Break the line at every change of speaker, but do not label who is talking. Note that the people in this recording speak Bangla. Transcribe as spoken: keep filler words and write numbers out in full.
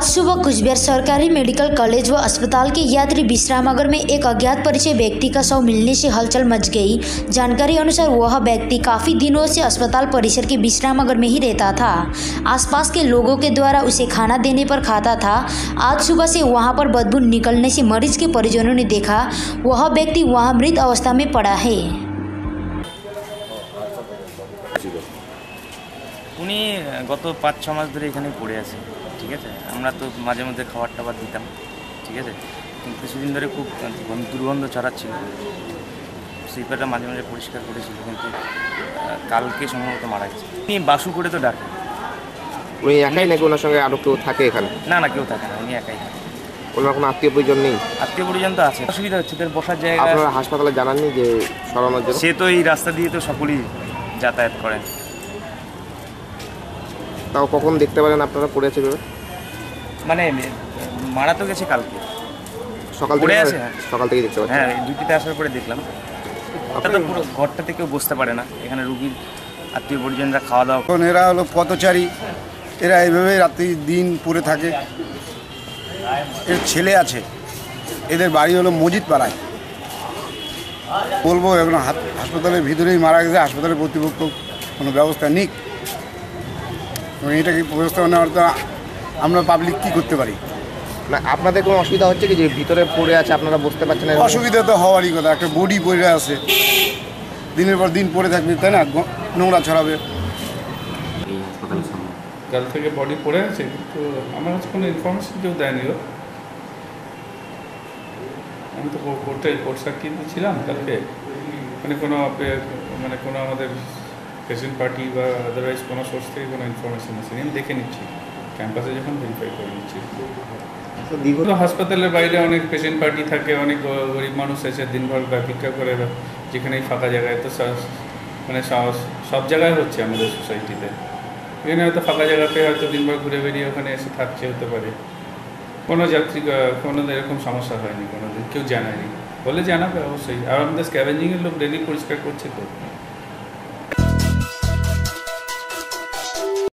सुबह कुचबिहार सरकारी मेडिकल कॉलेज व अस्पताल के यात्री विश्रामागार में एक अज्ञात परिचय व्यक्ति का शव मिलने से हलचल मच गई। जानकारी अनुसार वह व्यक्ति काफी दिनों से अस्पताल परिसर के विश्रामागार में ही रहता था। आसपास के लोगों के द्वारा उसे खाना देने पर खाता था। आज सुबह से वहां पर बदबू निकलने से मरीज के परिजनों ने देखा वह व्यक्ति वहां मृत अवस्था में पड़ा है।
उनी गत पाँच छ मास धरे एखाने पड़े आछे, ठीक है। আমরা তো মাঝে মধ্যে খাবার টাবার দিতাম, ঠিক আছে। কিন্তু কিছুদিন ধরে খুব দুর্গন্ধ ছড়াচ্ছিল, সিপারটা মাঝে মাঝে পরিষ্কার করেছিল, কিন্তু কালকে সম্ভবত মারা গেছে। উনি বাসু করে তো ডাকে।
উনি একাই নাকি ওনার সঙ্গে আরও কেউ থাকে এখানে?
না না, কেউ থাকে না, উনি একাই থাকে।
ওনার কোনো আত্মীয় পরিজন নেই?
আত্মীয় পরিজন তো আছে, অসুবিধা হচ্ছে, তার বসার জায়গা।
আপনারা হাসপাতালে জানাননি যে সরানোর জন্য?
সে তো এই রাস্তা দিয়ে তো সকলেই যাতায়াত করেন।
তাও কখন দেখতে পারেন আপনারা পড়ে আছে?
মানে মারা তো গেছে কালকে
সকাল থেকে আছে, সকাল থেকে দেখতে পাচ্ছি।
হ্যাঁ, ডিউটিতে আসার পরে দেখলাম। আপনারা পুরো ঘরটাতে কেউ বসতে পারে না, এখানে রুগীর আত্মীয় পরিজনরা খাওয়া দাওয়া।
এখন এরা হলো পথচারী, এরা এইভাবে রাত্রি দিন পড়ে থাকে। এর ছেলে আছে, এদের বাড়ি হলো মজিদ পাড়ায়। বলবো এখন হাসপাতালের ভিতরেই মারা গেছে, হাসপাতালের কর্তৃপক্ষ কোনো ব্যবস্থা নিক। এটাকে ব্যবস্থা নেওয়ার তো আমরা পাবলিক কী করতে পারি
না? আপনাদের কোনো অসুবিধা হচ্ছে কি যে ভিতরে পড়ে আছে আপনারা বুঝতে পারছেন না?
অসুবিধা তো হওয়ারই কথা, একটা বডি পড়ে আছে, দিনের পর দিন পড়ে থাকবে, তাই না? নোংরা ছড়াবে।
কাল থেকে বডি পড়ে আছে, কিন্তু আমার কাছে কোনো ইনফরমেশন কেউ দেয়নি। ও আমি তো কোর্টে কোর্ট সাক্ষীতে ছিলাম কালকে, মানে কোনো মানে কোনো আমাদের পেশেন্ট পার্টি বা আদারওয়াইজ কোনো সোর্স থেকে কোনো ইনফরমেশন আছে আমি দেখে নিচ্ছি, ক্যাম্পাসে যখন ভেরিফাই করে নিচ্ছি। দীর্ঘ হাসপাতালের বাইরে অনেক পেশেন্ট পার্টি থাকে, অনেক গরিব মানুষ এসে দিনভর ভিক্ষা করে, যেখানেই ফাঁকা জায়গায়। তো মানে সব জায়গায় হচ্ছে আমাদের সোসাইটিতে। এখানে হয়তো ফাঁকা জায়গাতে হয়তো দিনভর ঘুরে বেরিয়ে ওখানে এসে থাকছে, হতে পারে। কোনো যাত্রী কোনো এরকম সমস্যা হয়নি, কোনো দিন কেউ জানায়নি, বলে জানাবে অবশ্যই। আর আমাদের স্ক্যাভেঞ্জিংয়ের লোক ডেলি পরিষ্কার করছে তো।